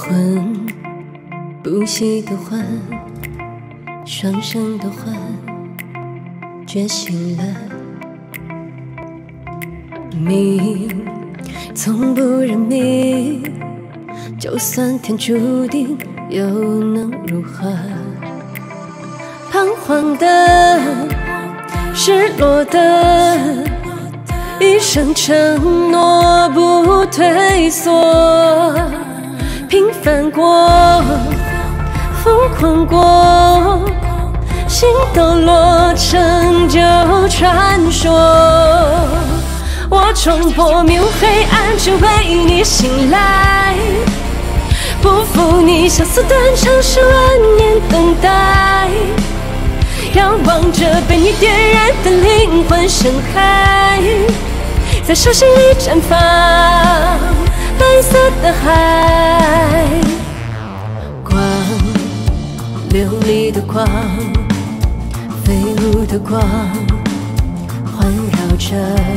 魂不息的魂，双生的魂，觉醒了。命从不认命，就算天注定，又能如何？彷徨的，失落的，一生承诺不退缩。平凡过，疯狂过，心都落成就传说。我冲破迷雾黑暗，只为你醒来。不负你相思断肠，10万年等待。遥望着被你点燃的灵魂深海，在手心里绽放蓝色的海。光，流离的光，飞舞的光，环绕着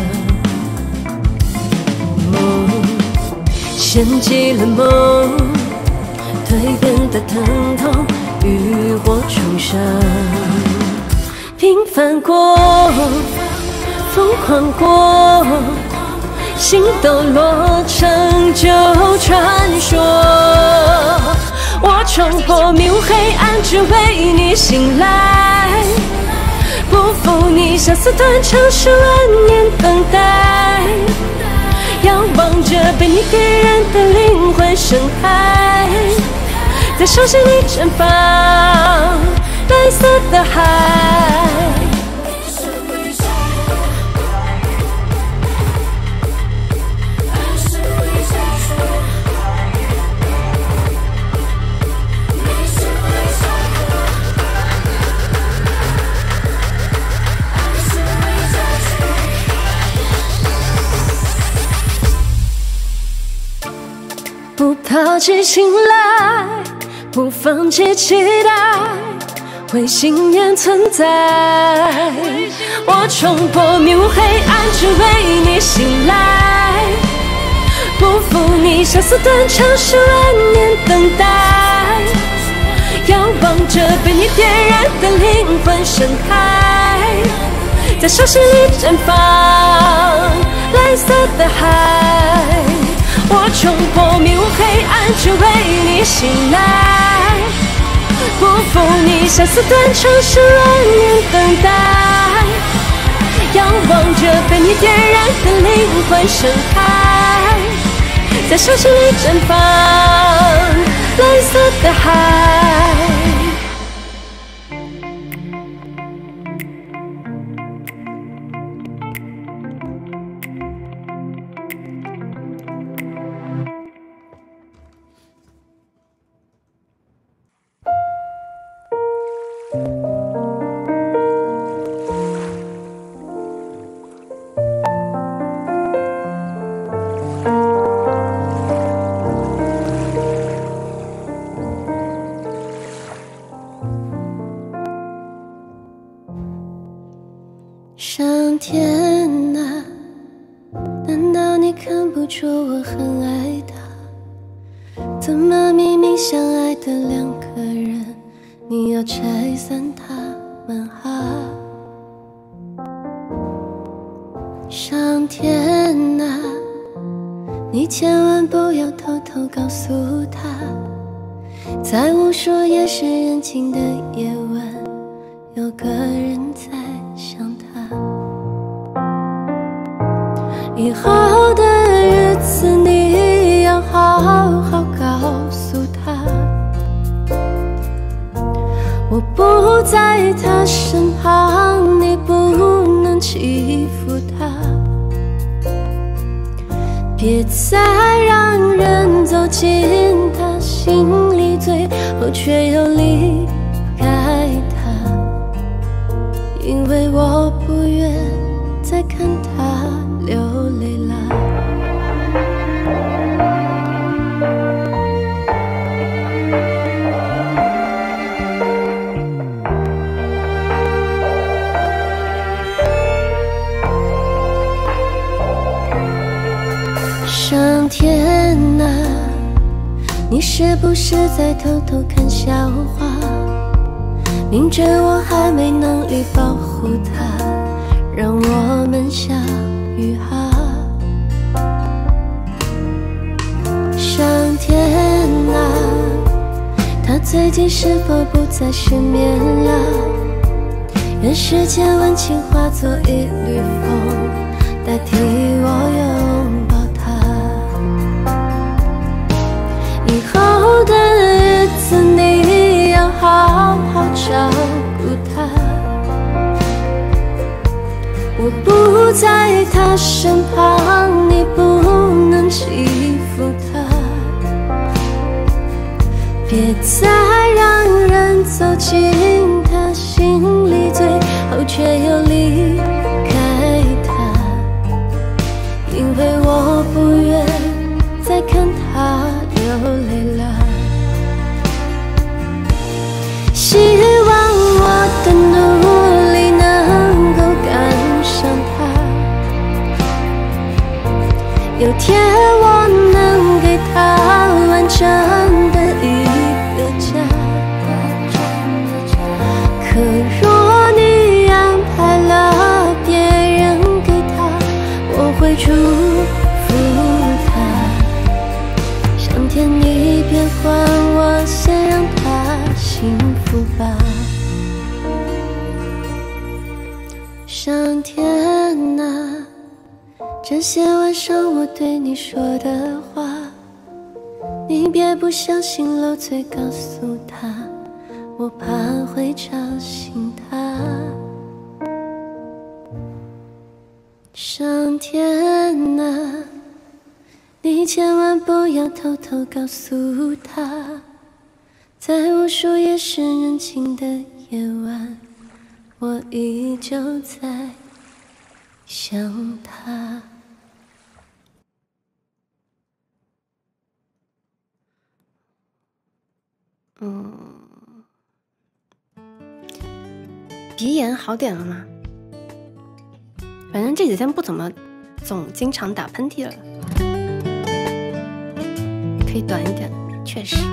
梦，献祭了梦，蜕变的疼痛，浴火重生。平凡过，疯狂过，心都落成就传说。我冲破迷雾黑暗，只为你醒来。不负你相思断肠，10万年等待。遥望着被你点燃的灵魂深海，在手心里绽放蓝色的海。不抛弃信赖，不放弃期待，为信念存在。我冲破迷雾黑暗，只为你醒来。不负你相思断肠，10万年等待。遥望着被你点燃的灵魂深海，在手心里绽放蓝色的海。我冲破迷雾黑暗，只为你醒来。不负你相思断肠，10万年等待。遥望着被你点燃的灵魂深海，在手心里绽放蓝色的海。上天啊，难道你看不出我很爱他？怎么明明相爱的两个人，你要拆散他们啊？上天啊，你千万不要偷偷告诉他，在无数夜深人静的夜晚，有个人在想他。以后的日子你要好好告诉他，我不在他身旁，你不能欺负他。别再让人走进他心里，最后却又离开他，因为我不愿再看他流泪了。上天啊， 你是不是在偷偷看笑话？明知我还没能力保护它，让我们笑与哈。上天啊，他最近是否不再失眠了？愿世间温情化作一缕风，代替我拥抱它。以后的日子你要好好照顾它。我不在他身旁，你不能欺负他。别再让人走进他心里，最后却又离开他，因为我不愿再看他流泪了。希望我的努力能够赶上他，有天我能给他完整的一个家。可若你安排了别人给他，我会祝福他。上天你别管我，先让他幸福吧。上天啊，这些晚上我对你说的话，你别不相信，漏嘴告诉他，我怕会吵醒他。上天啊，你千万不要偷偷告诉他，在无数夜深人静的夜晚，我依旧在想他。鼻炎好点了吗？反正这几天不怎么总经常打喷嚏了，可以短一点，确实。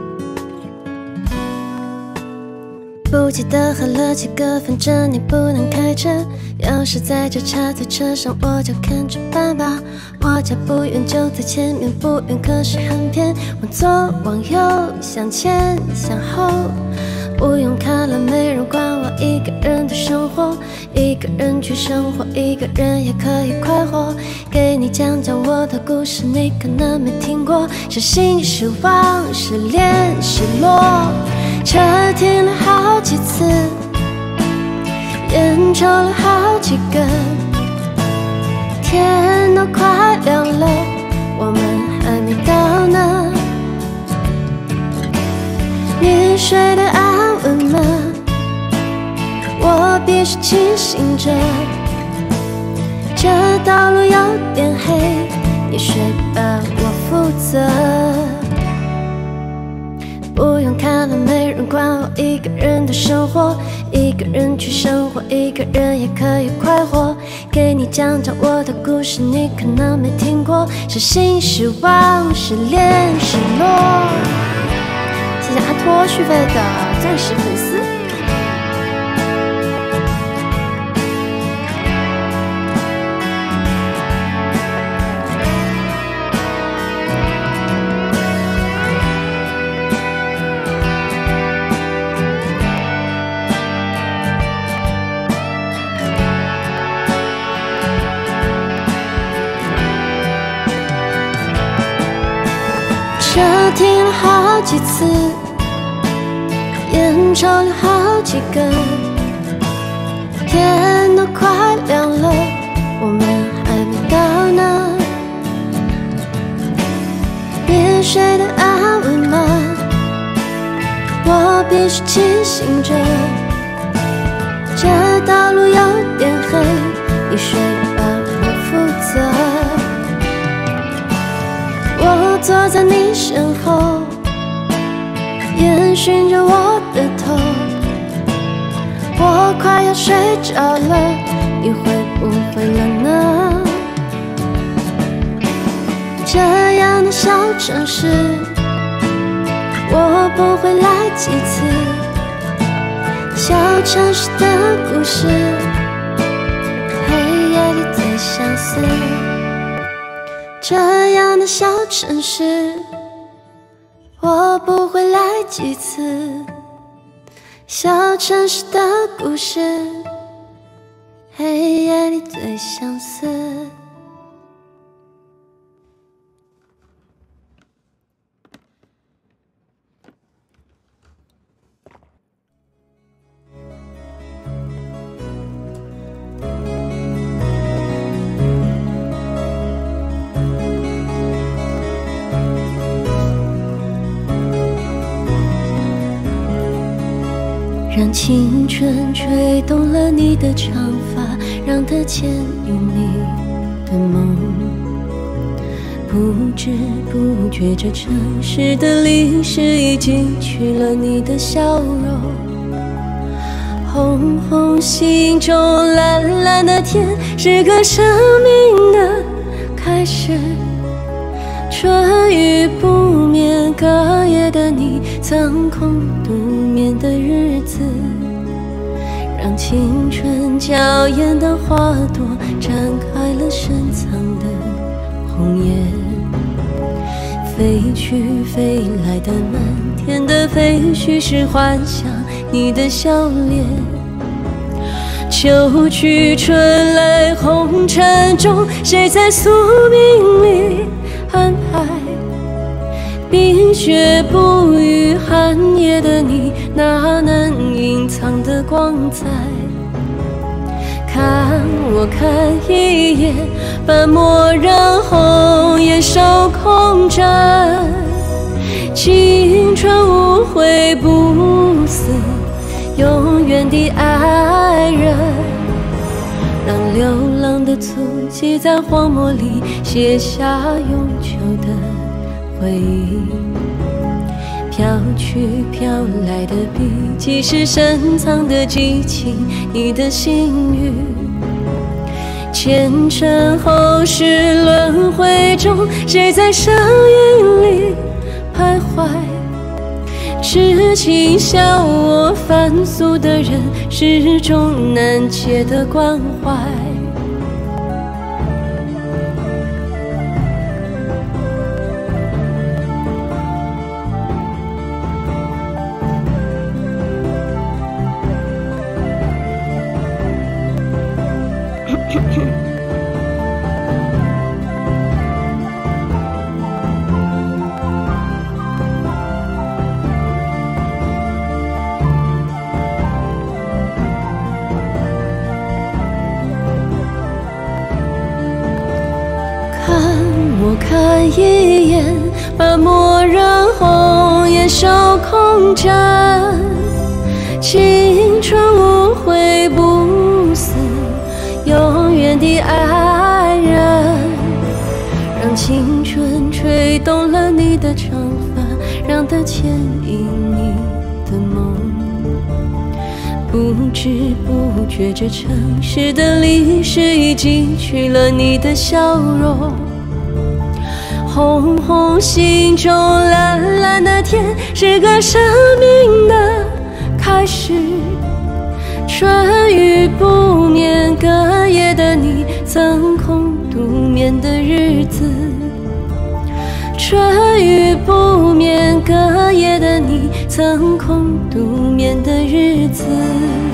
不记得喝了几个，反正你不能开车。要是在这插在车上，我就看着办吧。我家不远，就在前面，不远可是很偏。往左往右，向前向后，不用看了，没人管我一个人的生活。一个人去生活，一个人也可以快活。给你讲讲我的故事，你可能没听过。伤心、失望、失恋、失落，车停了好几次，烟抽了好几根，天都快亮了，我们还没到呢。你睡得安稳吗？我必须清醒着，这道路有点黑，你睡吧，我负责。不用看了，没人管我一个人的生活。一个人去生活，一个人也可以快活。给你讲讲我的故事，你可能没听过。伤心、失望、失恋、失落。谢谢阿托续费的钻石粉丝。车停了好几次，烟抽了好几根，天都快亮了，我们还没到呢。你睡得安稳吗？我必须清醒着，这道路有点黑，你睡吧，我负责。我坐在你身后，烟熏着我的头，我快要睡着了，你会不会冷呢？这样的小城市， 我不会来几次。小城市的故事，黑夜里最相似。这样的小城市，我不会来几次。小城市的故事，黑夜里最相似。让青春吹动了你的长发，让它牵引你的梦。不知不觉，这城市的历史已经去了你的笑容。红红心中，蓝蓝的天，是个生命的开始。春雨不眠，隔夜的你，曾空独眠的日子，让青春娇艳的花朵绽开了深藏的红叶。飞去飞来的满天的飞絮，是幻想你的笑脸。秋去春来，红尘中，谁在宿命里安排？冰雪不语，寒夜的你，哪能隐藏的光彩？看我看一眼，把墨染红颜，手空枕。青春无悔不死，永远的爱人。让流浪的足迹在荒漠里写下永久的回忆。飘去飘来的笔迹，是深藏的激情，你的心语。前尘后世轮回中，谁在声音里徘徊？痴情笑我凡俗的人，始终难解的关怀。我看一眼，把墨染红颜，手空枕。青春无悔不死，永远的爱人。让青春吹动了你的长发，让它牵引你的梦。不知不觉，这城市的历史已经去了你的笑容。红红心中，蓝蓝的天，是个生命的开始。春雨不眠，隔夜的你，曾空独眠的日子。春雨不眠，隔夜的你，曾空独眠的日子。